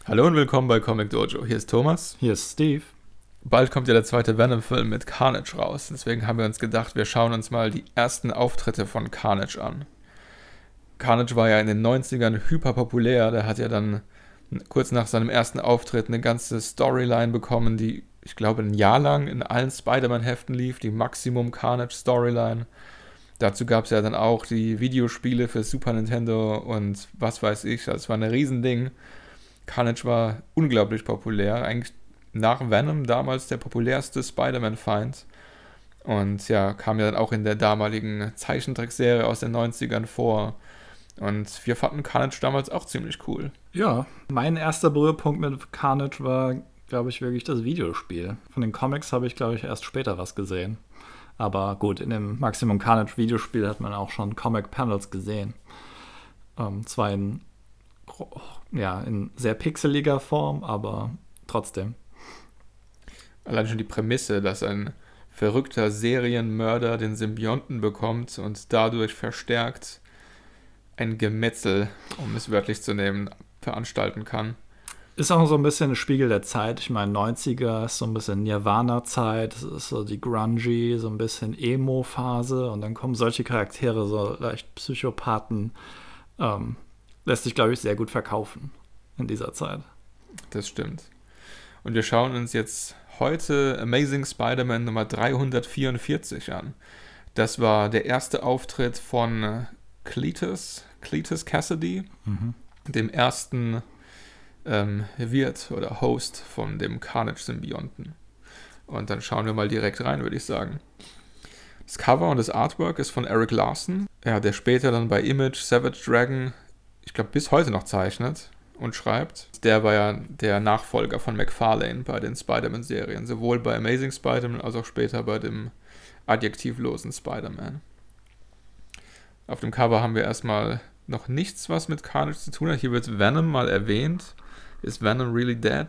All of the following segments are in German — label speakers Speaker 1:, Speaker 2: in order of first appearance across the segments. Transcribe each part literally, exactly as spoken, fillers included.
Speaker 1: Hallo und willkommen bei Comic Dojo. Hier ist Thomas.
Speaker 2: Hier ist Steve.
Speaker 1: Bald kommt ja der zweite Venom-Film mit Carnage raus. Deswegen haben wir uns gedacht, wir schauen uns mal die ersten Auftritte von Carnage an. Carnage war ja in den neunzigern hyperpopulär. Der hat ja dann kurz nach seinem ersten Auftritt eine ganze Storyline bekommen, die, ich glaube, ein Jahr lang in allen Spider-Man-Heften lief. Die Maximum Carnage Storyline. Dazu gab es ja dann auch die Videospiele für Super Nintendo und was weiß ich. Das war ein Riesending. Carnage war unglaublich populär, eigentlich nach Venom damals der populärste Spider-Man-Feind und ja, kam ja dann auch in der damaligen Zeichentrickserie aus den neunzigern vor und wir fanden Carnage damals auch ziemlich cool.
Speaker 2: Ja, mein erster Berührpunkt mit Carnage war, glaube ich, wirklich das Videospiel. Von den Comics habe ich, glaube ich, erst später was gesehen. Aber gut, in dem Maximum Carnage Videospiel hat man auch schon Comic-Panels gesehen. Ähm, zwar in ja, in sehr pixeliger Form, aber trotzdem.
Speaker 1: Allein schon die Prämisse, dass ein verrückter Serienmörder den Symbionten bekommt und dadurch verstärkt ein Gemetzel, um es wörtlich zu nehmen, veranstalten kann.
Speaker 2: Ist auch so ein bisschen ein Spiegel der Zeit. Ich meine, neunziger ist so ein bisschen Nirvana-Zeit, es ist so die Grungy, so ein bisschen Emo-Phase und dann kommen solche Charaktere, so leicht Psychopathen, ähm, lässt sich, glaube ich, sehr gut verkaufen in dieser Zeit.
Speaker 1: Das stimmt. Und wir schauen uns jetzt heute Amazing Spider-Man Nummer dreihundertvierundvierzig an. Das war der erste Auftritt von Cletus, Cletus Cassidy, mhm. dem ersten ähm, Wirt oder Host von dem Carnage-Symbionten. Und dann schauen wir mal direkt rein, würde ich sagen. Das Cover und das Artwork ist von Erik Larsen, ja, der später dann bei Image, Savage Dragon, ich glaube, bis heute noch zeichnet und schreibt. Der war ja der Nachfolger von McFarlane bei den Spider-Man-Serien, sowohl bei Amazing Spider-Man als auch später bei dem adjektivlosen Spider-Man. Auf dem Cover haben wir erstmal noch nichts, was mit Carnage zu tun hat. Hier wird Venom mal erwähnt. Ist Venom really dead?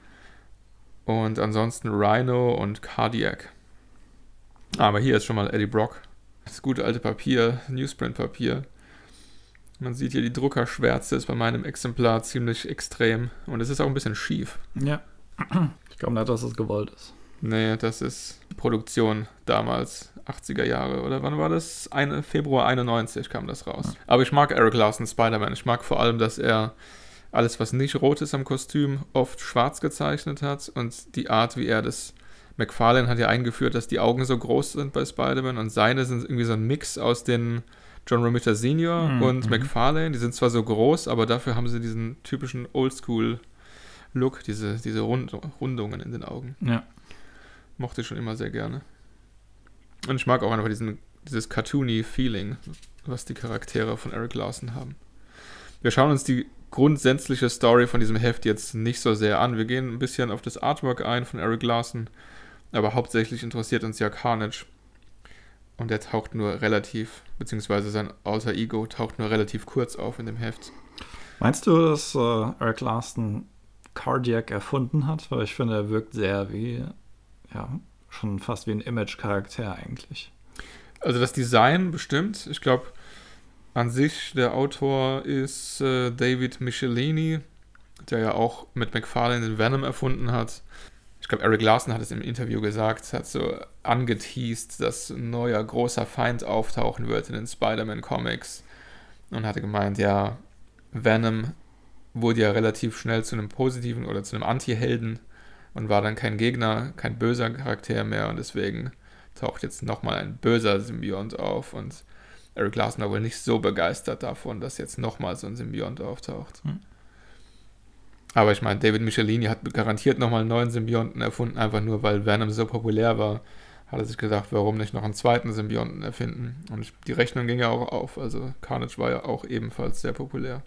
Speaker 1: Und ansonsten Rhino und Cardiac. Aber hier ist schon mal Eddie Brock. Das gute alte Papier, Newsprint-Papier. Man sieht hier, die Druckerschwärze ist bei meinem Exemplar ziemlich extrem. Und es ist auch ein bisschen schief.
Speaker 2: Ja. Ich glaube nicht, dass es gewollt ist.
Speaker 1: Nee, das ist die Produktion damals, achtziger Jahre. Oder wann war das? Eine, Februar einundneunzig kam das raus. Ja. Aber ich mag Erik Larsen Spider-Man. Ich mag vor allem, dass er alles, was nicht rot ist am Kostüm, oft schwarz gezeichnet hat. Und die Art, wie er das... McFarlane hat ja eingeführt, dass die Augen so groß sind bei Spider-Man. Und seine sind irgendwie so ein Mix aus den... John Romita Senior Mhm. und McFarlane, die sind zwar so groß, aber dafür haben sie diesen typischen Oldschool-Look, diese, diese Rund Rundungen in den Augen.
Speaker 2: Ja.
Speaker 1: Mochte ich schon immer sehr gerne. Und ich mag auch einfach diesen, dieses cartoony Feeling, was die Charaktere von Erik Larsen haben. Wir schauen uns die grundsätzliche Story von diesem Heft jetzt nicht so sehr an. Wir gehen ein bisschen auf das Artwork ein von Erik Larsen, aber hauptsächlich interessiert uns ja Carnage. Und er taucht nur relativ, beziehungsweise sein Alter Ego taucht nur relativ kurz auf in dem Heft.
Speaker 2: Meinst du, dass äh, Erik Larsen Cardiac erfunden hat? Weil ich finde, er wirkt sehr wie, ja, schon fast wie ein Image-Charakter eigentlich.
Speaker 1: Also das Design bestimmt. Ich glaube, an sich der Autor ist äh, David Michelini, der ja auch mit McFarlane den Venom erfunden hat. Ich glaube, Erik Larsen hat es im Interview gesagt, hat so angeteased, dass ein neuer großer Feind auftauchen wird in den Spider-Man-Comics und hatte gemeint, ja, Venom wurde ja relativ schnell zu einem positiven oder zu einem Anti-Helden und war dann kein Gegner, kein böser Charakter mehr und deswegen taucht jetzt nochmal ein böser Symbiont auf und Erik Larsen war wohl nicht so begeistert davon, dass jetzt nochmal so ein Symbiont auftaucht. Hm. Aber ich meine, David Michelini hat garantiert nochmal einen neuen Symbionten erfunden, einfach nur, weil Venom so populär war, hat er sich gedacht, warum nicht noch einen zweiten Symbionten erfinden? Und ich, die Rechnung ging ja auch auf, also Carnage war ja auch ebenfalls sehr populär.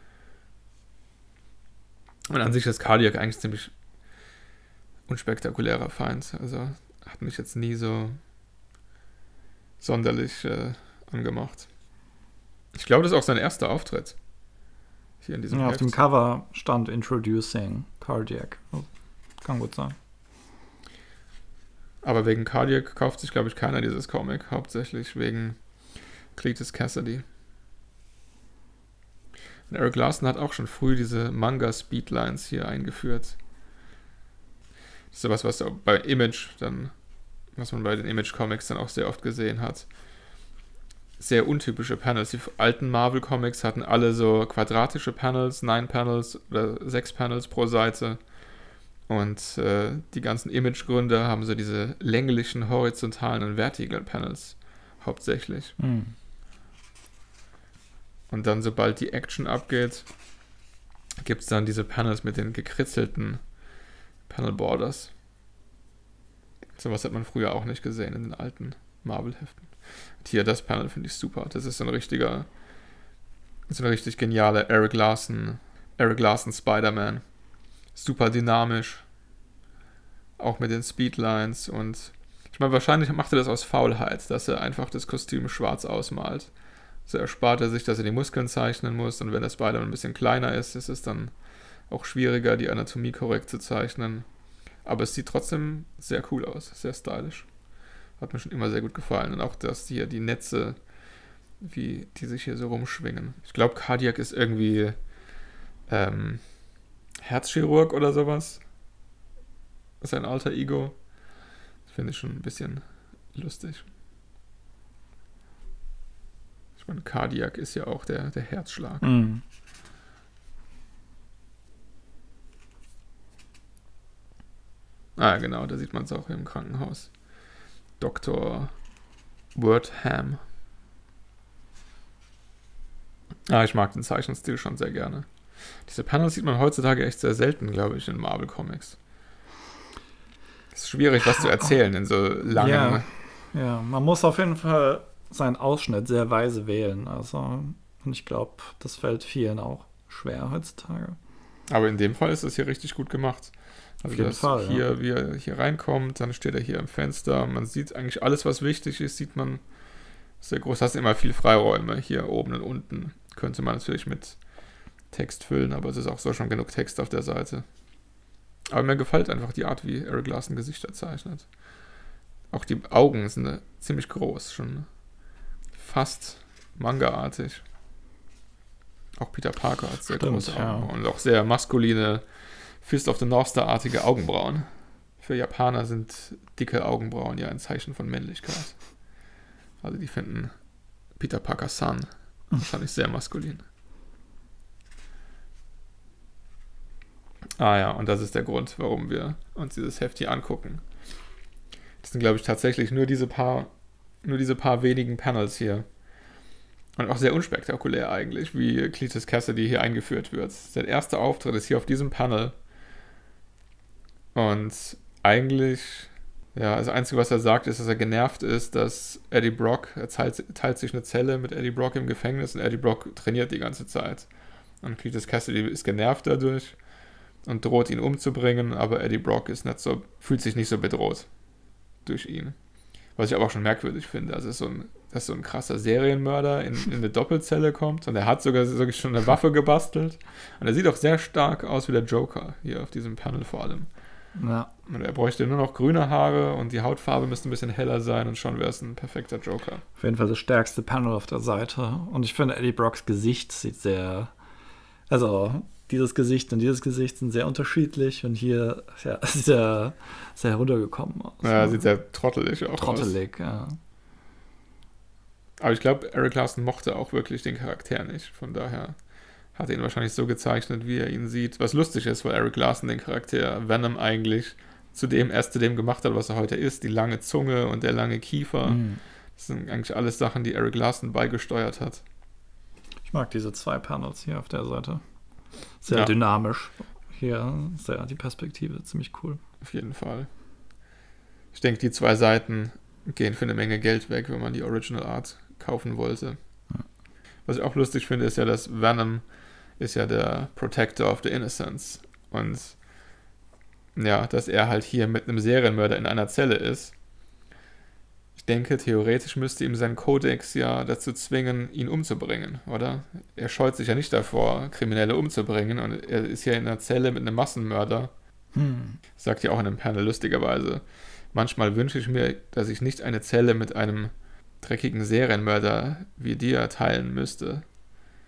Speaker 1: Und an sich ist Cardiac eigentlich ziemlich unspektakulärer Feind, also hat mich jetzt nie so sonderlich äh, angemacht. Ich glaube, das ist auch sein erster Auftritt. Hier in diesem
Speaker 2: ja, auf
Speaker 1: Heft.
Speaker 2: dem Cover stand Introducing Cardiac. Kann gut sein.
Speaker 1: Aber wegen Cardiac kauft sich, glaube ich, keiner dieses Comic. Hauptsächlich wegen Cletus Cassidy. Und Eric Larson hat auch schon früh diese Manga-Speedlines hier eingeführt. Das ist sowas, was bei Image dann, was man bei den Image-Comics dann auch sehr oft gesehen hat. Sehr untypische Panels. Die alten Marvel-Comics hatten alle so quadratische Panels, neun Panels oder sechs Panels pro Seite. Und äh, die ganzen Image-Gründer haben so diese länglichen, horizontalen und vertikalen Panels hauptsächlich.
Speaker 2: Mhm.
Speaker 1: Und dann, sobald die Action abgeht, gibt es dann diese Panels mit den gekritzelten Panel-Borders. So was hat man früher auch nicht gesehen in den alten Marvel-Heften. Und hier, das Panel finde ich super. Das ist so ein richtiger, so eine richtig geniale Eric Larson, Eric Larson Spider-Man. Super dynamisch. Auch mit den Speedlines. Und ich meine, wahrscheinlich macht er das aus Faulheit, dass er einfach das Kostüm schwarz ausmalt. So erspart er sich, dass er die Muskeln zeichnen muss. Und wenn der Spider-Man ein bisschen kleiner ist, ist es dann auch schwieriger, die Anatomie korrekt zu zeichnen. Aber es sieht trotzdem sehr cool aus, sehr stylisch. Hat mir schon immer sehr gut gefallen. Und auch, dass hier die Netze, wie die sich hier so rumschwingen. Ich glaube, Cardiac ist irgendwie ähm, Herzchirurg oder sowas. Das ist ein alter Ego. Das finde ich schon ein bisschen lustig. Ich meine, Cardiac ist ja auch der, der Herzschlag.
Speaker 2: Mhm.
Speaker 1: Ah, genau, da sieht man es auch im Krankenhaus. Doktor Wordham. Ah, ich mag den Zeichenstil schon sehr gerne. Diese Panels sieht man heutzutage echt sehr selten, glaube ich, in Marvel Comics. Es ist schwierig, was zu erzählen in so langen...
Speaker 2: Ja, ja, man muss auf jeden Fall seinen Ausschnitt sehr weise wählen. Also, und ich glaube, das fällt vielen auch schwer heutzutage.
Speaker 1: Aber in dem Fall ist es hier richtig gut gemacht. Also,
Speaker 2: auf jeden
Speaker 1: dass
Speaker 2: Fall,
Speaker 1: hier,
Speaker 2: ja.
Speaker 1: wie er hier reinkommt, dann steht er hier im Fenster. Man sieht eigentlich alles, was wichtig ist, sieht man sehr groß. Hast immer viel Freiräume hier oben und unten. Könnte man natürlich mit Text füllen, aber es ist auch so schon genug Text auf der Seite. Aber mir gefällt einfach die Art, wie Eric Larson Gesichter zeichnet. Auch die Augen sind ziemlich groß, schon fast Manga-artig. Auch Peter Parker hat sehr
Speaker 2: Stimmt,
Speaker 1: große Augen
Speaker 2: ja.
Speaker 1: und auch sehr maskuline Fist of the North Star-artige Augenbrauen. Für Japaner sind dicke Augenbrauen ja ein Zeichen von Männlichkeit. Also die finden Peter Parker-san wahrscheinlich sehr maskulin. Ah ja, und das ist der Grund, warum wir uns dieses Heft hier angucken. Das sind, glaube ich, tatsächlich nur diese paar, nur diese paar wenigen Panels hier. Und auch sehr unspektakulär eigentlich, wie Cletus Cassidy hier eingeführt wird. Sein erster Auftritt ist hier auf diesem Panel. Und eigentlich, ja, das Einzige, was er sagt, ist, dass er genervt ist, dass Eddie Brock, er teilt, teilt sich eine Zelle mit Eddie Brock im Gefängnis und Eddie Brock trainiert die ganze Zeit. Und Cletus Cassidy ist genervt dadurch und droht ihn umzubringen, aber Eddie Brock ist nicht so, fühlt sich nicht so bedroht durch ihn. Was ich aber auch schon merkwürdig finde. Also ist so ein, dass so ein krasser Serienmörder in, in eine Doppelzelle kommt und er hat sogar, sogar schon eine Waffe gebastelt. Und er sieht auch sehr stark aus wie der Joker hier auf diesem Panel vor allem.
Speaker 2: Ja.
Speaker 1: Und er bräuchte nur noch grüne Haare und die Hautfarbe müsste ein bisschen heller sein und schon wäre es ein perfekter Joker.
Speaker 2: Auf jeden Fall das stärkste Panel auf der Seite. Und ich finde, Eddie Brocks Gesicht sieht sehr, also dieses Gesicht und dieses Gesicht sind sehr unterschiedlich und hier ja, sieht er sehr heruntergekommen aus.
Speaker 1: Ja, er sieht sehr trottelig auch
Speaker 2: Trottelig,
Speaker 1: aus.
Speaker 2: ja.
Speaker 1: Aber ich glaube, Eric Larson mochte auch wirklich den Charakter nicht. Von daher hat er ihn wahrscheinlich so gezeichnet, wie er ihn sieht. Was lustig ist, weil Eric Larson den Charakter Venom eigentlich zu dem, erst zu dem gemacht hat, was er heute ist. Die lange Zunge und der lange Kiefer.
Speaker 2: Mhm.
Speaker 1: Das sind eigentlich alles Sachen, die Eric Larson beigesteuert hat.
Speaker 2: Ich mag diese zwei Panels hier auf der Seite. Sehr
Speaker 1: Ja.
Speaker 2: dynamisch. Hier sehr die Perspektive, ziemlich cool.
Speaker 1: Auf jeden Fall. Ich denke, die zwei Seiten gehen für eine Menge Geld weg, wenn man die Original Art kaufen wollte.
Speaker 2: Ja.
Speaker 1: Was ich auch lustig finde, ist ja, dass Venom ist ja der Protector of the Innocents. Und ja, dass er halt hier mit einem Serienmörder in einer Zelle ist. Ich denke, theoretisch müsste ihm sein Kodex ja dazu zwingen, ihn umzubringen, oder? Er scheut sich ja nicht davor, Kriminelle umzubringen und er ist ja in einer Zelle mit einem Massenmörder.
Speaker 2: Hm.
Speaker 1: Sagt ja auch in einem Panel lustigerweise. Manchmal wünsche ich mir, dass ich nicht eine Zelle mit einem dreckigen Serienmörder wie dir teilen müsste.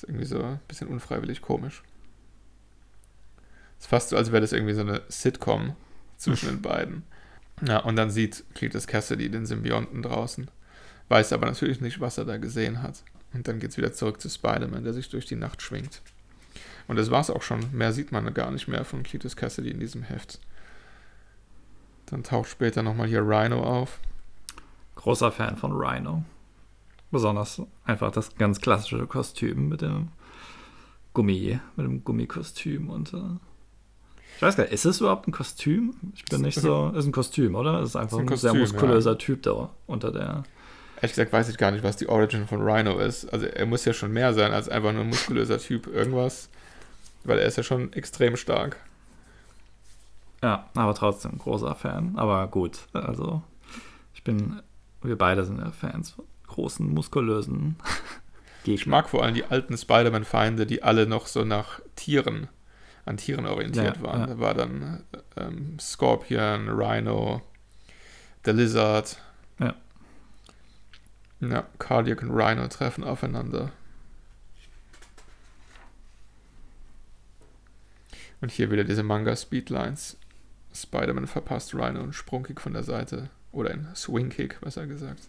Speaker 1: Ist irgendwie so ein bisschen unfreiwillig komisch. Ist fast so, als wäre das irgendwie so eine Sitcom zwischen den beiden. Ja, und dann sieht Cletus Kasady den Symbionten draußen. Weiß aber natürlich nicht, was er da gesehen hat. Und dann geht's wieder zurück zu Spider-Man, der sich durch die Nacht schwingt. Und das war's auch schon. Mehr sieht man gar nicht mehr von Cletus Kasady in diesem Heft. Dann taucht später nochmal hier Rhino auf.
Speaker 2: Großer Fan von Rhino. Besonders einfach das ganz klassische Kostüm mit dem Gummi, mit dem Gummikostüm und äh ich weiß gar nicht, ist es überhaupt ein Kostüm? Ich bin nicht so. Ist ein Kostüm, oder? Es ist einfach ist ein, ein Kostüm, sehr muskulöser ja. Typ da unter der.
Speaker 1: Ehrlich gesagt weiß ich gar nicht, was die Origin von Rhino ist. Also er muss ja schon mehr sein als einfach nur ein muskulöser Typ irgendwas. Weil er ist ja schon extrem stark.
Speaker 2: Ja, aber trotzdem großer Fan. Aber gut, also ich bin, wir beide sind ja Fans von großen, muskulösen
Speaker 1: Gegnern. Ich mag vor allem die alten Spider-Man-Feinde, die alle noch so nach Tieren an Tieren orientiert ja, waren. Ja. Da war dann ähm, Scorpion, Rhino, der Lizard.
Speaker 2: Ja.
Speaker 1: Ja, Cardiac und Rhino treffen aufeinander. Und hier wieder diese Manga-Speedlines. Spider-Man verpasst Rhino einen Sprungkick von der Seite. Oder ein Swingkick, besser gesagt.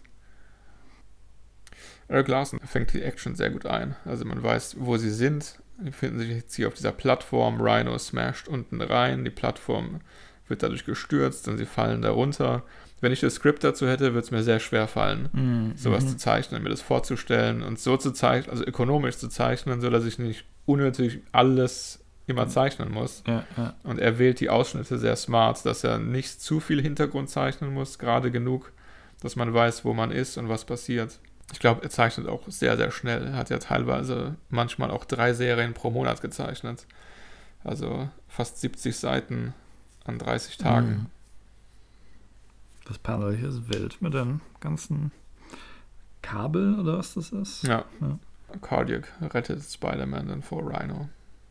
Speaker 1: Eric Larson fängt die Action sehr gut ein. Also man weiß, wo sie sind. Die befinden sich jetzt hier auf dieser Plattform. Rhino smasht unten rein. Die Plattform wird dadurch gestürzt und sie fallen darunter. Wenn ich das Skript dazu hätte, würde es mir sehr schwer fallen, mm, sowas mm. zu zeichnen, mir das vorzustellen und so zu zeichnen, also ökonomisch zu zeichnen, sodass ich nicht unnötig alles immer zeichnen muss.
Speaker 2: Ja, ja.
Speaker 1: Und er wählt die Ausschnitte sehr smart, dass er nicht zu viel Hintergrund zeichnen muss, gerade genug, dass man weiß, wo man ist und was passiert. Ich glaube, er zeichnet auch sehr, sehr schnell. Er hat ja teilweise manchmal auch drei Serien pro Monat gezeichnet. Also fast siebzig Seiten an dreißig Tagen.
Speaker 2: Mhm. Das Panel hier ist wild mit den ganzen Kabel oder was das ist.
Speaker 1: Ja. ja. Cardiac rettet Spider-Man dann vor Rhino.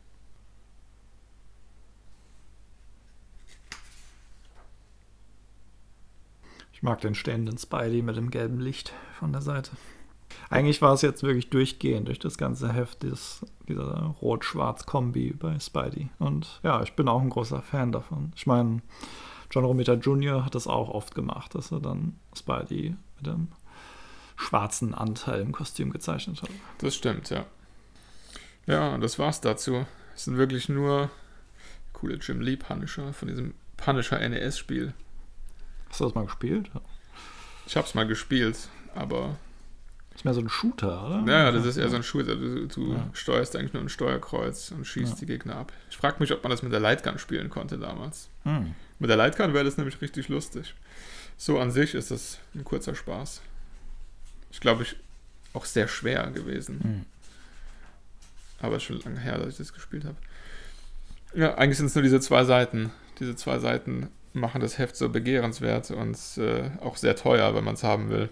Speaker 2: Ich mag den stehenden Spidey mit dem gelben Licht von der Seite. Eigentlich war es jetzt wirklich durchgehend durch das ganze Heft, dieses, dieser Rot-Schwarz-Kombi bei Spidey. Und ja, ich bin auch ein großer Fan davon. Ich meine, John Romita Junior hat das auch oft gemacht, dass er dann Spidey mit dem schwarzen Anteil im Kostüm gezeichnet hat.
Speaker 1: Das stimmt, ja. Ja, das war's dazu. Es sind wirklich nur coole Jim Lee Punisher von diesem Punisher N E S-Spiel.
Speaker 2: Hast du das mal gespielt?
Speaker 1: Ich hab's mal gespielt, aber...
Speaker 2: Das ist mehr so ein Shooter, oder?
Speaker 1: Ja, das ist eher so ein Shooter. Du, du ja. steuerst eigentlich nur ein Steuerkreuz und schießt ja. die Gegner ab. Ich frage mich, ob man das mit der Lightgun spielen konnte damals.
Speaker 2: Hm.
Speaker 1: Mit der Lightgun wäre das nämlich richtig lustig. So an sich ist das ein kurzer Spaß. Ich glaube, ich auch sehr schwer gewesen.
Speaker 2: Hm.
Speaker 1: Aber schon lange her, dass ich das gespielt habe. Ja, eigentlich sind es nur diese zwei Seiten. Diese zwei Seiten machen das Heft so begehrenswert und äh, auch sehr teuer, wenn man es haben will.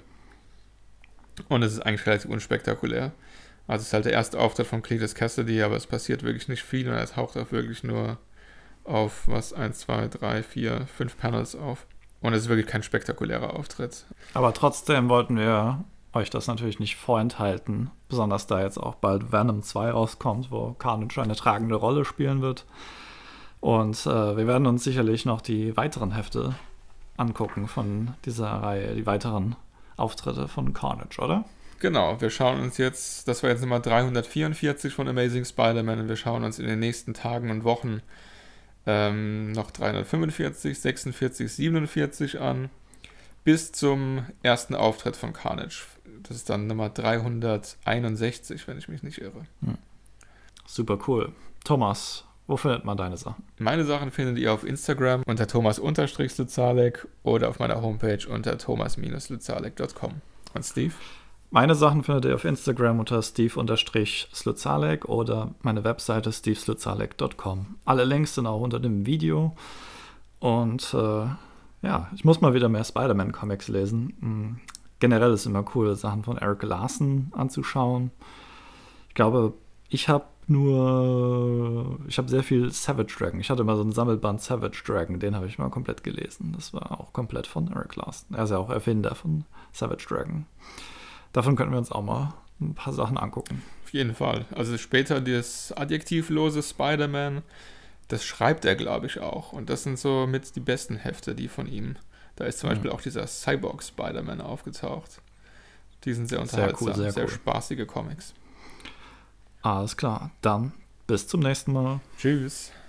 Speaker 1: Und es ist eigentlich relativ unspektakulär. Also es ist halt der erste Auftritt von Cletus Kasady, aber es passiert wirklich nicht viel und er taucht auch wirklich nur auf, was, eins, zwei, drei, vier, fünf Panels auf. Und es ist wirklich kein spektakulärer Auftritt.
Speaker 2: Aber trotzdem wollten wir euch das natürlich nicht vorenthalten, besonders da jetzt auch bald Venom zwei rauskommt, wo Carnage eine tragende Rolle spielen wird. Und äh, wir werden uns sicherlich noch die weiteren Hefte angucken von dieser Reihe, die weiteren Auftritte von Carnage, oder?
Speaker 1: Genau, wir schauen uns jetzt, das war jetzt Nummer dreihundertvierundvierzig von Amazing Spider-Man und wir schauen uns in den nächsten Tagen und Wochen ähm, noch dreihundertfünfundvierzig, sechsundvierzig, siebenundvierzig an, bis zum ersten Auftritt von Carnage. Das ist dann Nummer dreihunderteinundsechzig, wenn ich mich nicht irre.
Speaker 2: Hm. Super cool. Thomas, wo findet man deine Sachen?
Speaker 1: Meine Sachen findet ihr auf Instagram unter thomas-luzalek oder auf meiner Homepage unter thomas-luzalek punkt com. Und Steve?
Speaker 2: Meine Sachen findet ihr auf Instagram unter steve-sluzalek oder meine Webseite steve-sluzalek punkt com. Alle Links sind auch unter dem Video. Und äh, ja, ich muss mal wieder mehr Spider-Man-Comics lesen. Mhm. Generell ist es immer cool, Sachen von Eric Larson anzuschauen. Ich glaube, ich habe nur, ich habe sehr viel Savage Dragon. Ich hatte mal so einen Sammelband Savage Dragon, den habe ich mal komplett gelesen. Das war auch komplett von Eric Larson. Er ist ja auch Erfinder von Savage Dragon. Davon könnten wir uns auch mal ein paar Sachen angucken.
Speaker 1: Auf Auf jeden Fall. Also später das adjektivlose Spider-Man, das schreibt er, glaube ich, auch. Und das sind so mit die besten Hefte, die von ihm. Da ist zum
Speaker 2: Mhm.
Speaker 1: Beispiel auch dieser Cyborg Spider-Man aufgetaucht. Die sind sehr
Speaker 2: Sehr
Speaker 1: unterhaltsam,
Speaker 2: cool, sehr
Speaker 1: sehr
Speaker 2: cool.
Speaker 1: spaßige Comics.
Speaker 2: Alles klar, dann bis zum nächsten Mal.
Speaker 1: Tschüss.